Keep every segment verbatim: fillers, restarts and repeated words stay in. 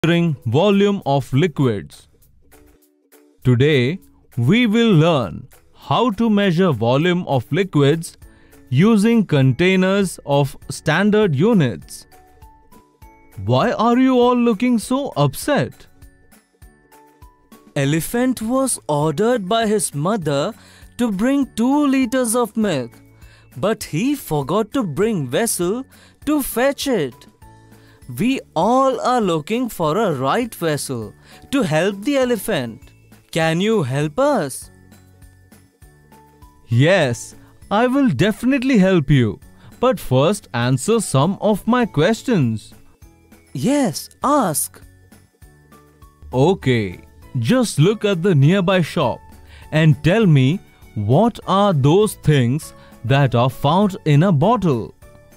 measuring volume of liquids. Today, we will learn how to measure volume of liquids using containers of standard units. Why are you all looking so upset? Elephant was ordered by his mother to bring two liters of milk, but he forgot to bring vessel to fetch it. We all are looking for a right vessel to help the elephant. Can you help us? Yes, I will definitely help you. But first answer some of my questions. Yes, ask. Okay, just look at the nearby shop and tell me what are those things that are found in a bottle.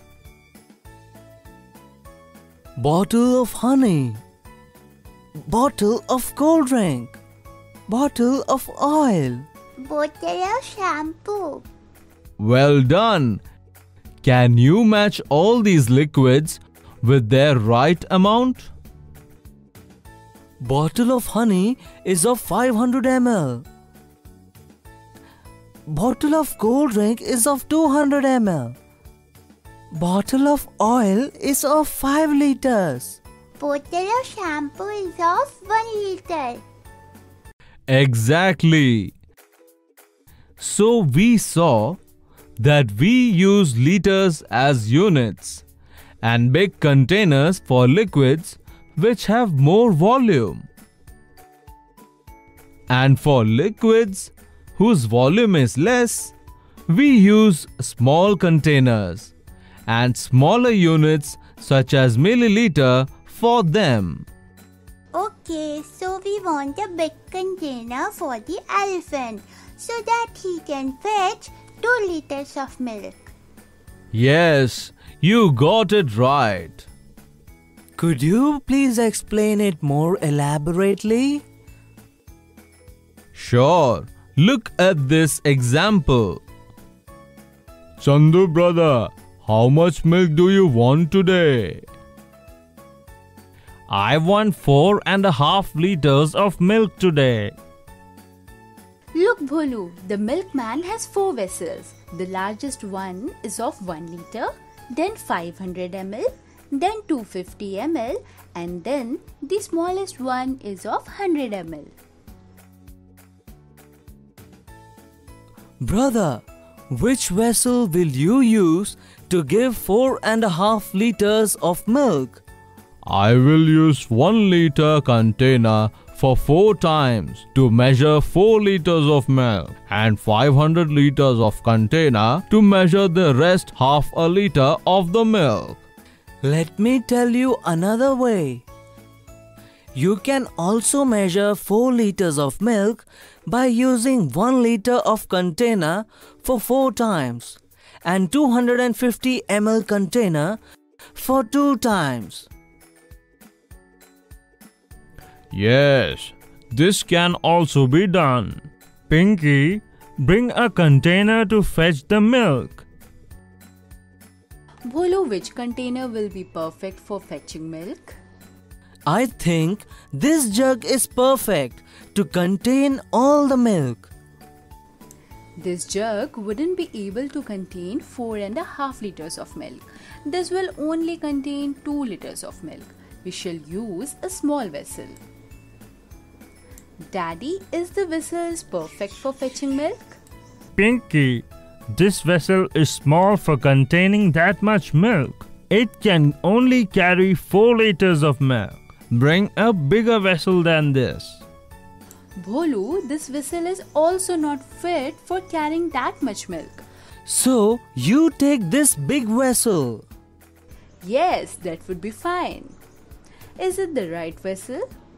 Bottle of honey, bottle of cold drink, bottle of oil, bottle of shampoo. Well done! Can you match all these liquids with their right amount? Bottle of honey is of five hundred milliliters. Bottle of cold drink is of two hundred milliliters. Bottle of oil is of five liters. Bottle of shampoo is of one liter. Exactly. So we saw that we use liters as units and big containers for liquids which have more volume. And for liquids whose volume is less, we use small containers and smaller units such as milliliter for them. Okay, so we want a big container for the elephant so that he can fetch two liters of milk. Yes, you got it right. Could you please explain it more elaborately? Sure. Look at this example. Chandu brother, how much milk do you want today? I want four and a half liters of milk today. Look, Bholu, the milkman has four vessels. The largest one is of one liter, then five hundred milliliters, then two hundred fifty milliliters, and then the smallest one is of one hundred milliliters. Brother, which vessel will you use to give four and a half liters of milk? I will use one liter container for four times to measure four liters of milk and five hundred liters of container to measure the rest half a liter of the milk. Let me tell you another way. You can also measure four liters of milk by using one liter of container for four times and two hundred fifty milliliter container for two times. Yes, this can also be done. Pinky, bring a container to fetch the milk. Bholu, which container will be perfect for fetching milk? I think this jug is perfect to contain all the milk. This jug wouldn't be able to contain four and a half liters of milk. This will only contain two liters of milk. We shall use a small vessel. Daddy, is the vessel perfect for fetching milk? Pinky, this vessel is small for containing that much milk. It can only carry four liters of milk. Bring a bigger vessel than this. Bholu, this vessel is also not fit for carrying that much milk. So, you take this big vessel. Yes, that would be fine. Is it the right vessel?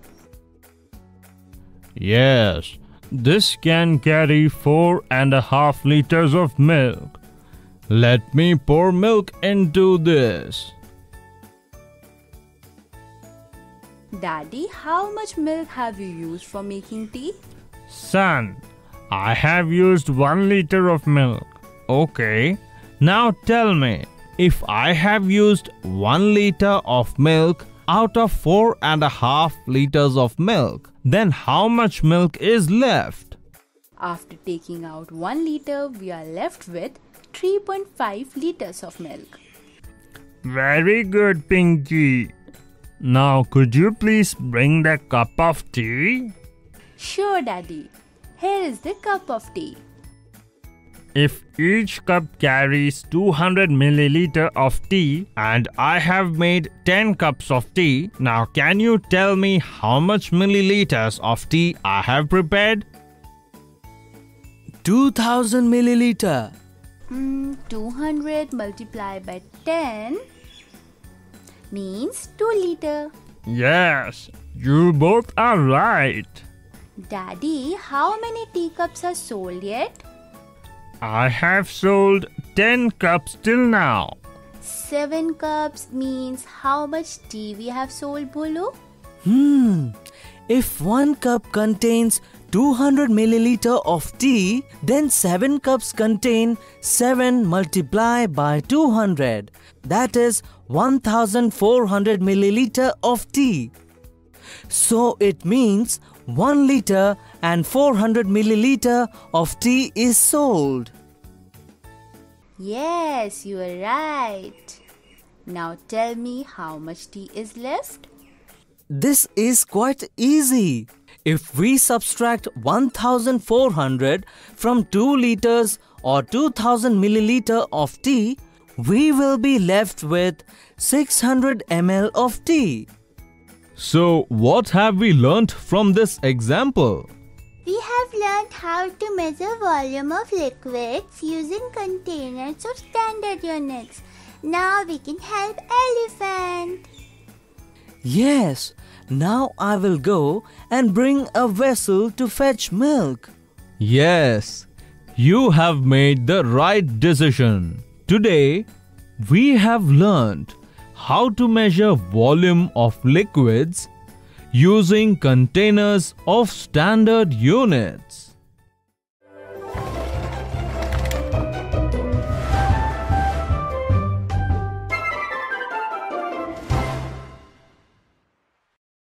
Yes, this can carry four and a half liters of milk. Let me pour milk into this. Daddy, how much milk have you used for making tea? Son, I have used one liter of milk. Okay, now tell me, if I have used one liter of milk, out of four and a half liters of milk. Then how much milk is left? After taking out one liter, we are left with three point five liters of milk. Very good, Pinky. Now, could you please bring the cup of tea? Sure, Daddy. Here is the cup of tea. If each cup carries two hundred milliliter of tea and I have made ten cups of tea, now can you tell me how much milliliters of tea I have prepared? two thousand milliliter. Mm, two hundred multiplied by ten means two liter. Yes, you both are right. Daddy, how many teacups are sold yet? I have sold ten cups till now. Seven cups means how much tea we have sold, Bholu? Hmm. If one cup contains two hundred milliliter of tea, then seven cups contain seven multiplied by two hundred. That is one thousand four hundred milliliter of tea. So it means one liter and four hundred milliliter of tea is sold. Yes, you are right. Now tell me how much tea is left? This is quite easy. If we subtract one thousand four hundred from two liters or two thousand milliliter of tea, we will be left with six hundred milliliters of tea. So, what have we learnt from this example? We have learned how to measure volume of liquids using containers or standard units. Now we can help elephant. Yes, now I will go and bring a vessel to fetch milk. Yes, you have made the right decision. Today, we have learnt how to measure volume of liquids using containers of standard units.